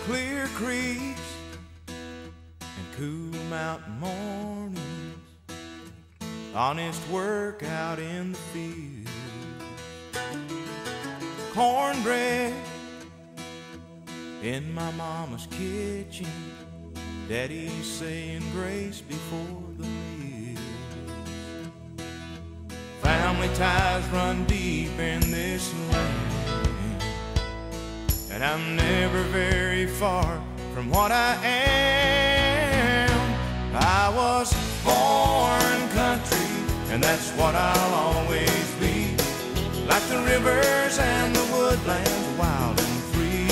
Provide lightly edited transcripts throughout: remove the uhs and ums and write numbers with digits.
clear creeks and cool mountain mornings, honest work out in the field, cornbread in my mama's kitchen, daddy's saying grace before the meal. Family ties run deep in this land, and I'm never very far from what I am. I was born country, and that's what I'll always be, like the rivers and the woodlands, wild and free.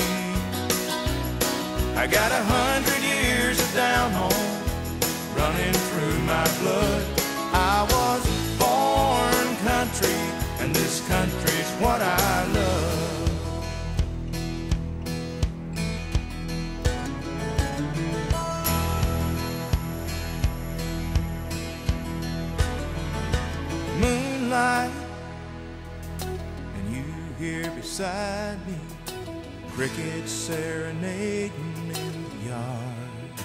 I got 100 years of down home running through my blood. I was born country, and this country's what I love. Moonlight, and you here beside me, crickets serenading in the yard.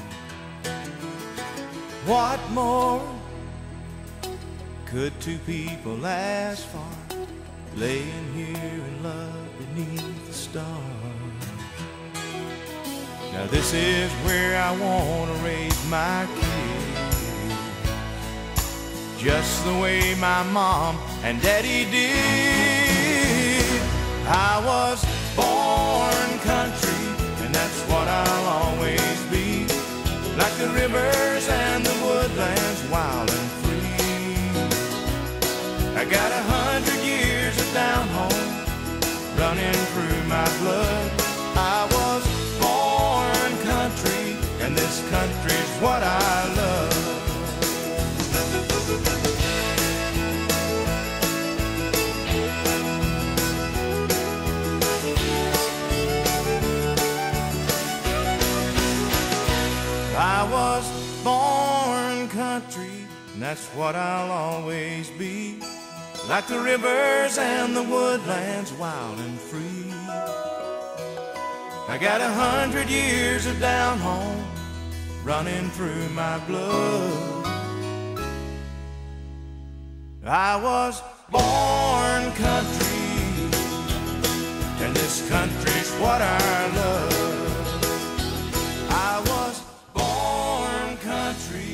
What more could two people ask for, laying here in love beneath the stars? Now this is where I want to raise my kids, just the way my mom and daddy did. I was born country, and that's what I'll always be, like the rivers and the woodlands, wild and free. I got 100 years of down home running through my blood. I was born country, and this country's what I love. I was born country, and that's what I'll always be, like the rivers and the woodlands, wild and free. I got 100 years of down home running through my blood. I was born country, and this country's what I love. I was born country.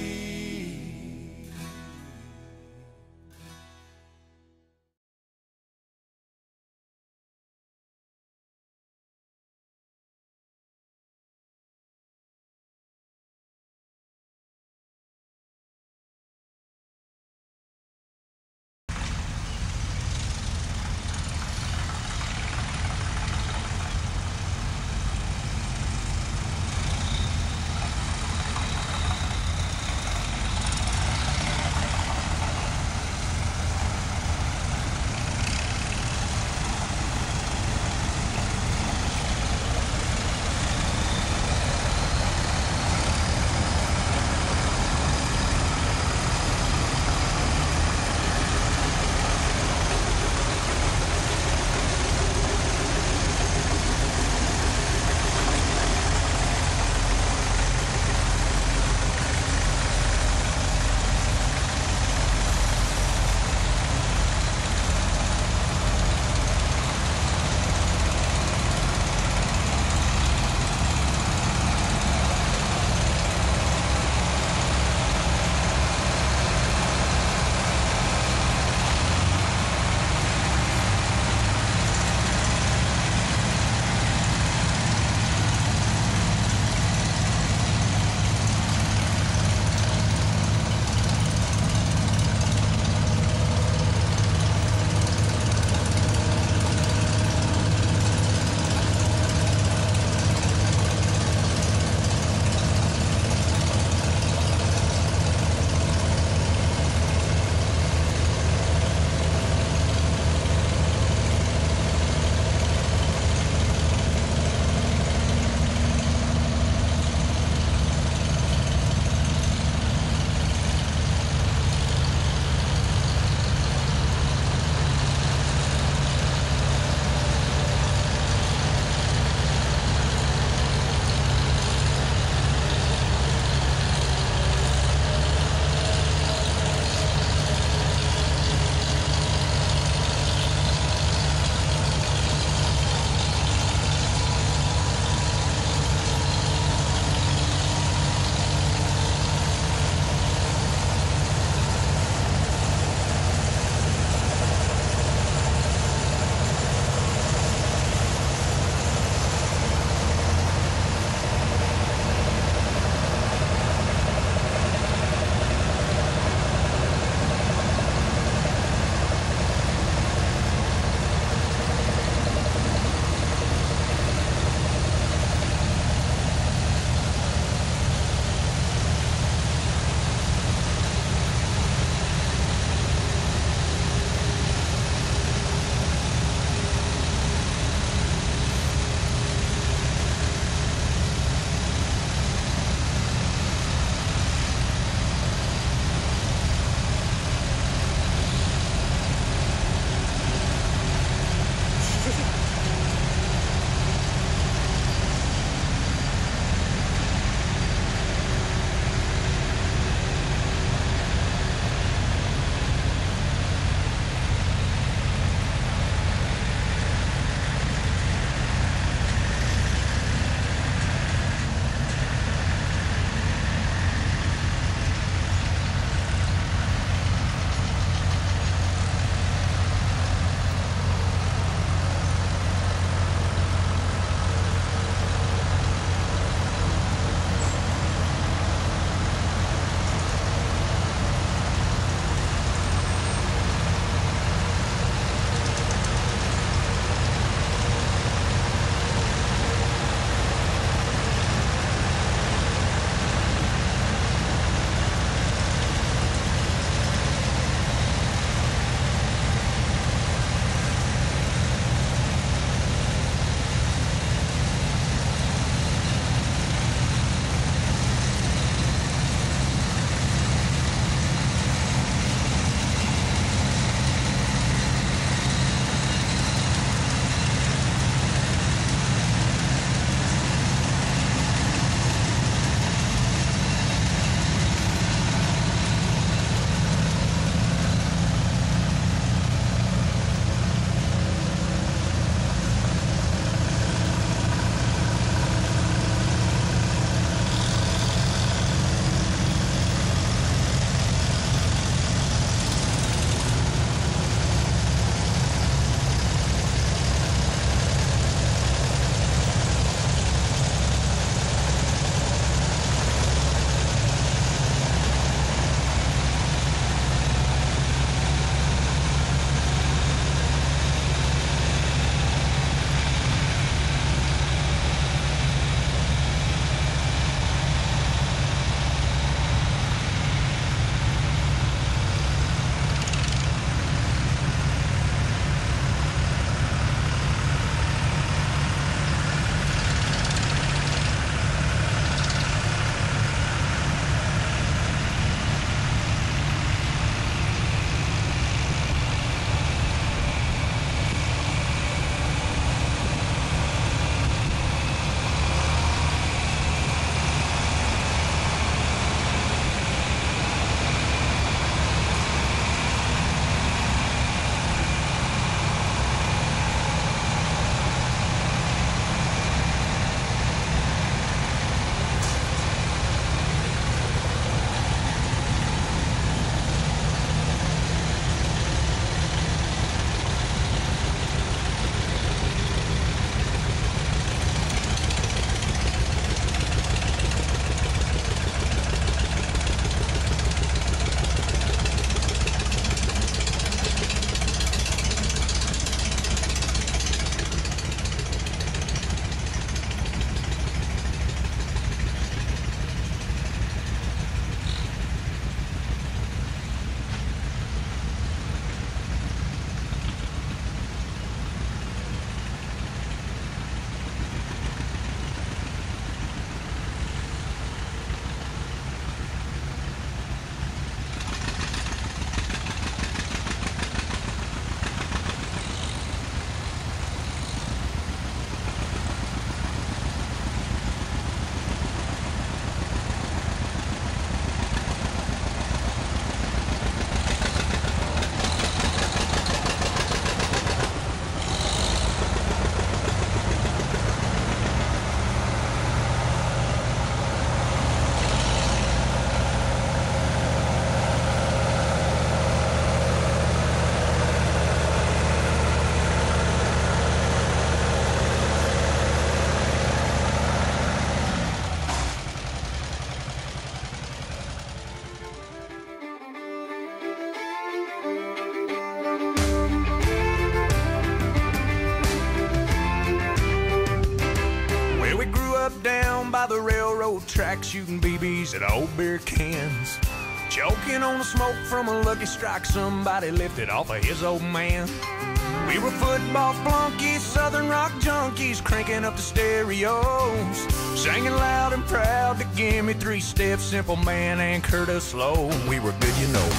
old tracks, shooting BBs at old beer cans. Choking on the smoke from a Lucky Strike somebody lifted off of his old man. We were football flunkies, southern rock junkies, cranking up the stereos, singing loud and proud to Give Me Three Steps, Simple Man, and Curtis Slow. We were good, you know.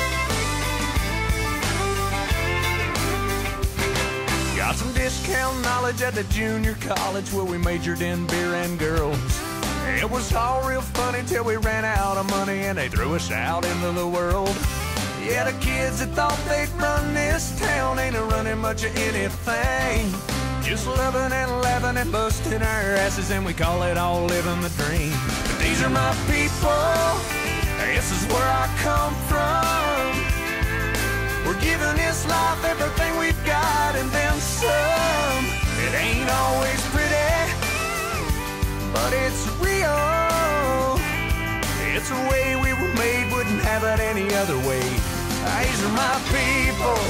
Got some discount knowledge at the junior college where we majored in beer and girls. It was all real funny till we ran out of money and they threw us out into the world. Yeah, the kids that thought they'd run this town ain't running much of anything. Just loving and laughing and busting our asses, and we call it all living the dream. But these are my people, this is where I come from. We're giving this life everything we've got and then some. It ain't always pretty, but it's real. It's the way we were made, wouldn't have it any other way. These are my people.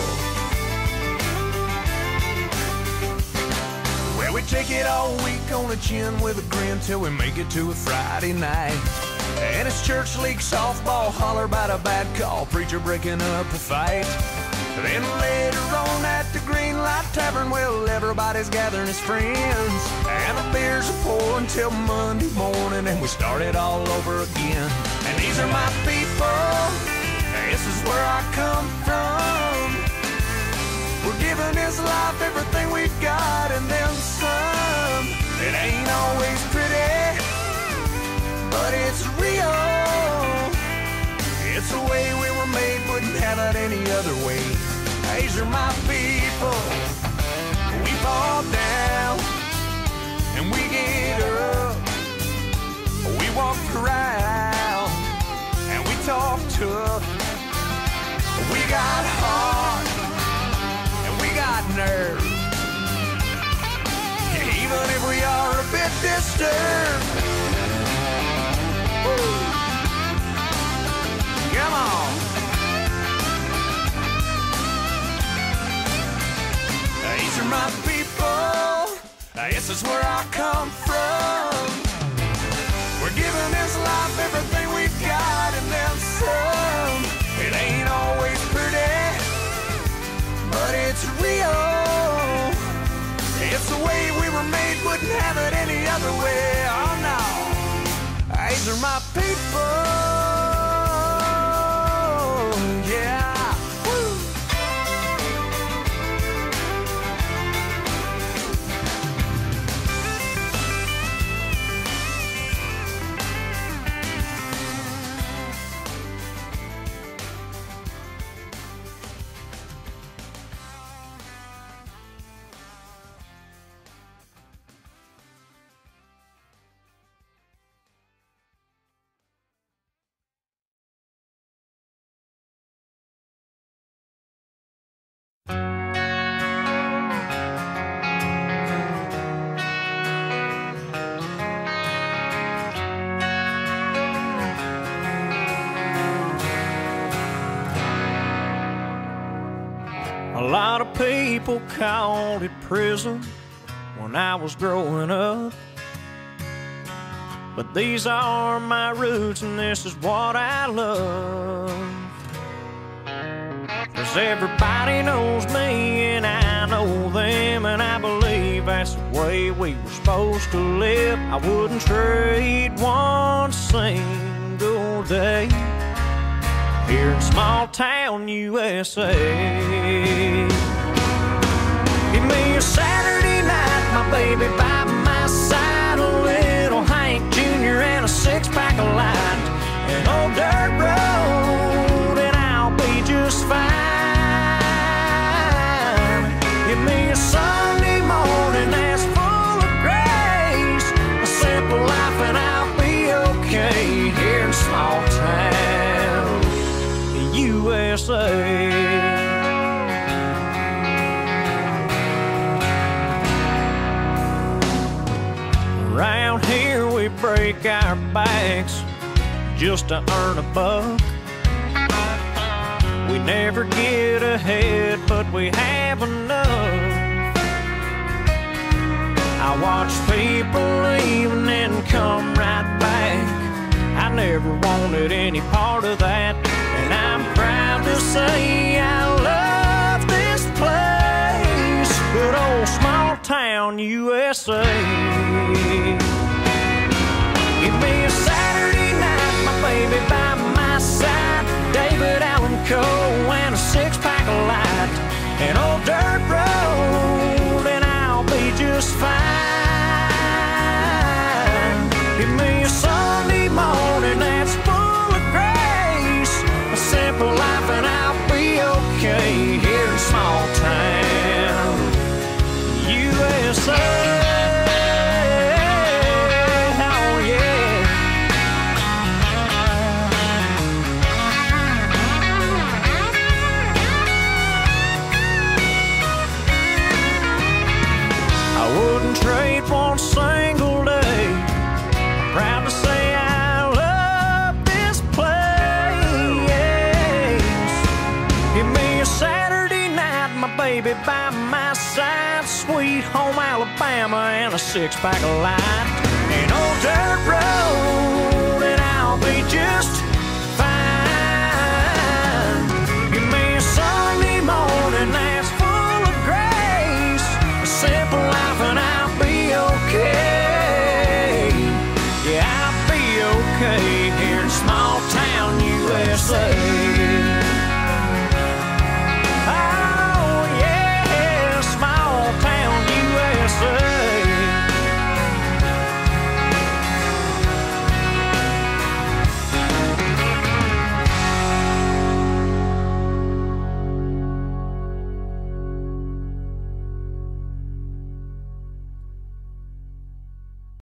Well, we take it all week on the chin with a grin till we make it to a Friday night. And it's church league softball, holler about a bad call, preacher breaking up a fight. Then later on at the Green Light Tavern, well, everybody's gathering as friends, and the beers are pouring till Monday morning, and we start it all over again. And these are my people, this is where I come from. We're giving this life everything we've got and then some. It ain't always pretty, but it's real. It's the way we were made, wouldn't have it any other way. These are my people. We fall down and we get up. We walk around and we talk tough. We got heart and we got nerve, even if we are a bit disturbed. Woo. Come on. These are my people. This is where I come from. We're giving this life everything we've got and then some. It ain't always pretty, but it's real. It's the way we were made, wouldn't have it any other way. Oh no. These are my people. Yeah. Woo. A lot of people called it prison when I was growing up, but these are my roots and this is what I love. 'Cause everybody knows me and I know them, and I believe that's the way we were supposed to live. I wouldn't trade one single day here in small town USA. Give me a Saturday night, my baby by my side, a little Hank Jr. and a six-pack of light, an old dirt road, and I'll be just fine. Give me a Sunday morning that's full of grace, a simple life, and I'll be okay here in small town USA. Around here we break our backs just to earn a buck. We never get ahead, but we have enough. I watch people leave and then come right back. I never wanted any part of that, and I'm proud to say I love this place, good old small town USA. Give me a Saturday night, my baby by my side, David Allan Coe and a six-pack of light, an old dirt road, and I'll be just fine. Give me a Sunday morning that's full of grace, a simple life, and I'll be okay here in small town USA. Trade one single day. Proud to say I love this place. Give me a Saturday night, my baby by my side, sweet home Alabama and a six-pack of light, an old dirt road, and I'll be just fine. Give me a Sunday morning that's full of grace, a simple life, and I'll be okay. Yeah, I'll be okay here in small town USA.